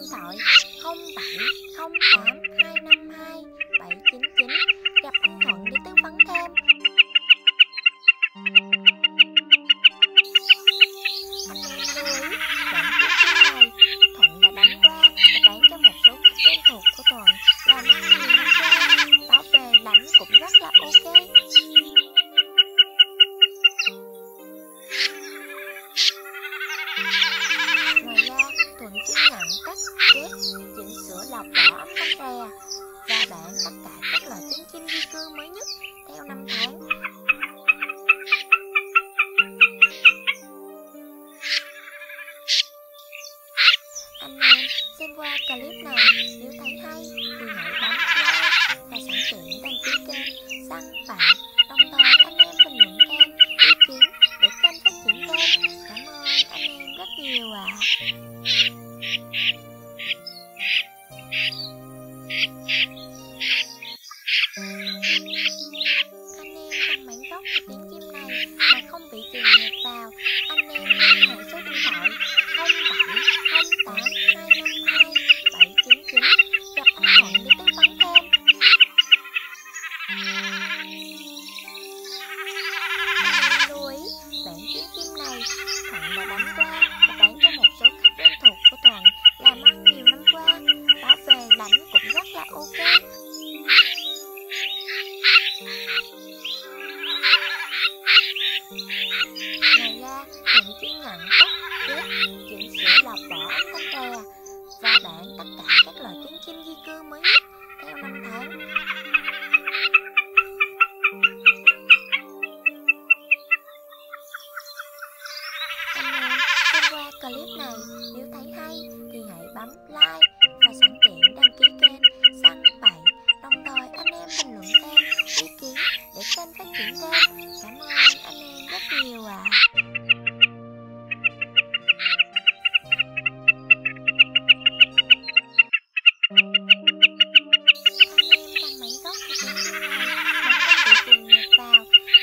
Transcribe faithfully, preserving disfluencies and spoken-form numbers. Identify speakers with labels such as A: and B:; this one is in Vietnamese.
A: thoại không bảy không tám hai năm hai bảy chín chín gặp anh Thuận để tư vấn thêm. Anh em lưu ý, bản tiếp theo này Thuận đã đánh qua và bán cho một số khách quen thuộc của Thuận làm ăn nhiều năm qua, báo về lãnh cũng rất là ok. Ngoài ra, Thuận chuyên nhận cắt, ghép, chỉnh sửa lọc vỏ ốc con rè và bán tất cả các loại trứng chim di cư mới nhất theo năm tháng. Anh em xem qua clip này nếu thấy hay thì hãy bấm like và sẵn tiện đăng ký kênh Săn Phạn, đồng thời anh em bình luận thêm ý kiến để kênh phát triển kênh. Cảm ơn anh em rất nhiều ạ. Anh em cần bản gốc của tiếng chim này mà không bị truyền nhạc vào, anh em liên hệ số điện thoại không bảy không tám hai năm hai bảy chín chín gặp anh Thuận để tư vấn thêm. Anh em lưu ý, bản tiếng chim này Thuận đã đánh qua và bán cho một số khách quen thuộc của Thuận làm ăn nhiều năm qua, báo về lãnh cũng rất là ok. Ngoài ra, Thuận chuyên nhận cắt, ghép, chỉnh sửa lọc vỏ ốc con rè và bán tất cả các loại trứng chim di cư mới nhất theo năm tháng. Anh em xem qua clip này nếu thấy hay thì hãy bấm like và sẵn tiện đăng ký kênh Săn Phạn, đồng thời anh em bình luận thêm ý kiến để kênh phát triển kênh.